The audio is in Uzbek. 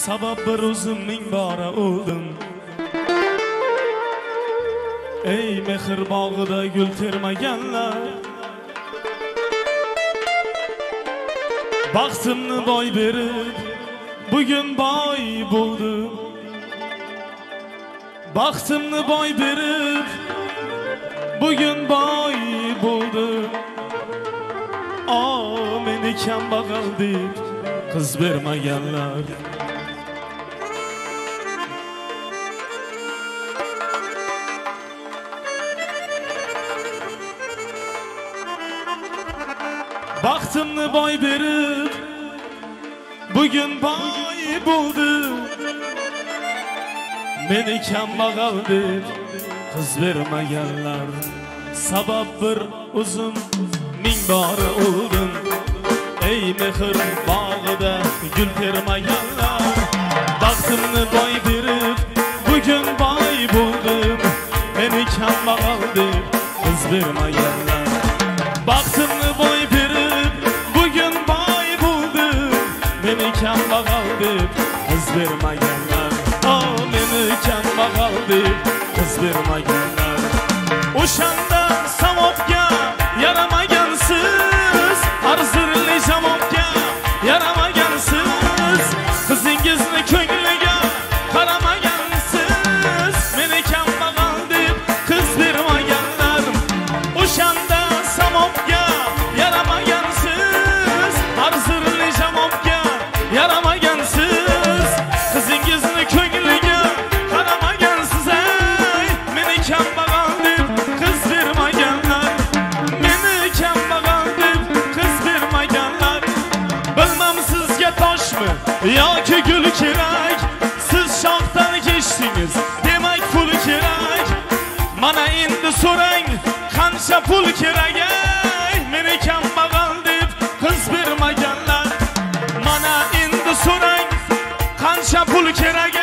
sabab bir o'zim ming bora o'ldim. Ey mehr bog'ida gul termaganlar, baxtimni boy berib bugun boy bo'ldim. Baxtimni boy berib bugun boy bo'ldim. Meni kambag'al deb qiz bermaganlar. Baxtimni boy berib bugun boy bo'ldim. Meni kambag'al deb qiz bermaganlar. Sabab bir o'zim ming bora o'ldim. Ey mehr bog'ida gul termaganlar, baxtimni boy berib bugun boy bo'ldim. Meni kambag'al deb qiz bermaganlar. Baxtimni boy berib bugun boy bo'ldim. Meni kambag'al deb qiz bermaganlar. Meni kambag'al deb qiz bermaganlar. O'shanda savobga yaramagansiz, arzirli javobga yaramagansiz, qizingizni ko'ngliga qaramagansiz. Meni kambag'al deb qiz bermaganlar. O'shanda savobga yaramagansiz, arzirli javobga yaramagansiz, qizingizni ko'ngliga qaramagansiz. Meni kambag'al deb qiz bermaganlar. Meni kambag'al deb qiz bermaganlar. Bilmam sizga toshmi yoki gul kerak, siz shoxdan keshdingiz, demak pul kerak. Mana endi so'rang, qancha pul kerak? Meni kambag'al deb qiz bermaganlar. Mana endi so'rang, qancha pul kerak?